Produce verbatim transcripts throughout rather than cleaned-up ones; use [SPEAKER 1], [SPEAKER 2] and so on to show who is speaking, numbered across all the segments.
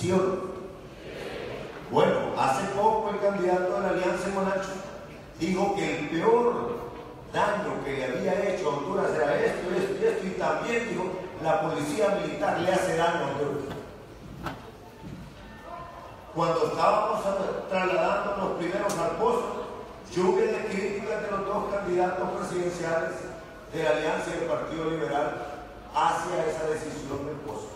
[SPEAKER 1] ¿Sí o no? Bueno, hace poco el candidato de la Alianza en Monacho dijo que el peor daño que le había hecho a Honduras era esto, esto y esto, y también dijo la policía militar le hace daño a Honduras. Cuando estábamos trasladando los primeros al pozo, lluvia de críticas de los dos candidatos presidenciales de la Alianza y del Partido Liberal hacia esa decisión del pozo.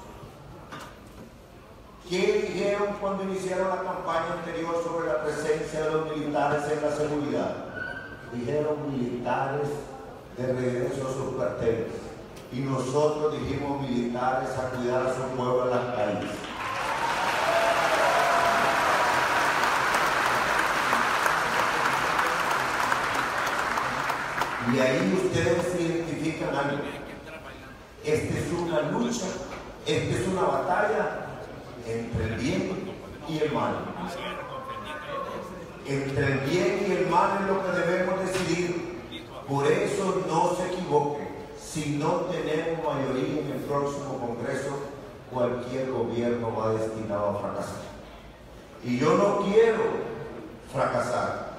[SPEAKER 1] ¿Qué dijeron cuando iniciaron la campaña anterior sobre la presencia de los militares en la seguridad? Dijeron militares de regreso a sus cuarteles. Y nosotros dijimos militares a cuidar a su pueblo en las calles. Y ahí ustedes identifican algo. Esta es una lucha, esta es una batalla entre el bien y el mal. Entre el bien y el mal es lo que debemos decidir. Por eso no se equivoquen. Si no tenemos mayoría en el próximo Congreso, cualquier gobierno va destinado a fracasar. Y yo no quiero fracasar.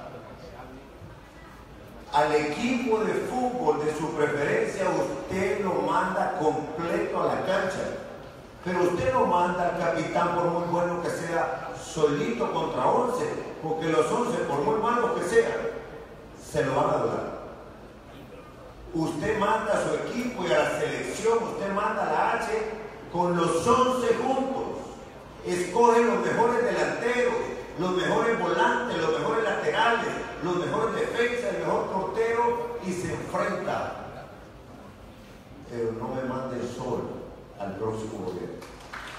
[SPEAKER 1] Al equipo de fútbol de su preferencia usted lo manda completo a la cancha, pero usted no manda al capitán, por muy bueno que sea, solito contra once, porque los once, por muy malos que sean, se lo van a dar. Usted manda a su equipo y a la selección, usted manda a la H con los once juntos, escoge los mejores delanteros, los mejores volantes, los mejores laterales, los mejores defensas, el mejor portero, y se enfrenta. Pero no me manden